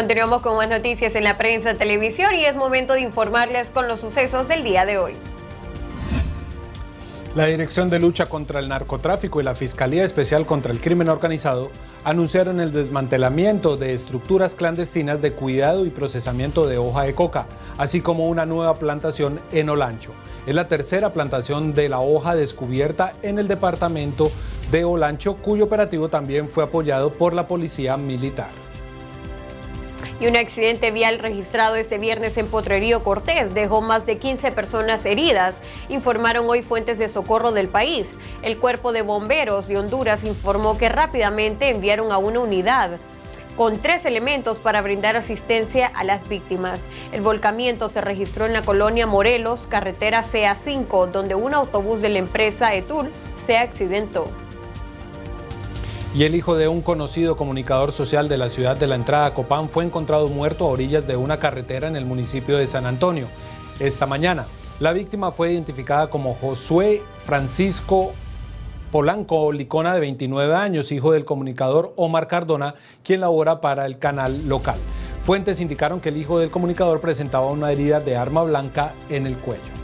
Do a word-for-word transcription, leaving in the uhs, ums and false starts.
Continuamos con más noticias en la prensa, televisión y es momento de informarles con los sucesos del día de hoy. La Dirección de Lucha contra el Narcotráfico y la Fiscalía Especial contra el Crimen Organizado anunciaron el desmantelamiento de estructuras clandestinas de cuidado y procesamiento de hoja de coca, así como una nueva plantación en Olancho. Es la tercera plantación de la hoja descubierta en el departamento de Olancho, cuyo operativo también fue apoyado por la Policía Militar. Y un accidente vial registrado este viernes en Potrerío Cortés dejó más de quince personas heridas, informaron hoy fuentes de socorro del país. El Cuerpo de Bomberos de Honduras informó que rápidamente enviaron a una unidad con tres elementos para brindar asistencia a las víctimas. El volcamiento se registró en la colonia Morelos, carretera C A cinco, donde un autobús de la empresa Etul se accidentó. Y el hijo de un conocido comunicador social de la ciudad de La Entrada, Copán, fue encontrado muerto a orillas de una carretera en el municipio de San Antonio. Esta mañana, la víctima fue identificada como Josué Francisco Polanco Licona, de veintinueve años, hijo del comunicador Omar Cardona, quien labora para el canal local. Fuentes indicaron que el hijo del comunicador presentaba una herida de arma blanca en el cuello.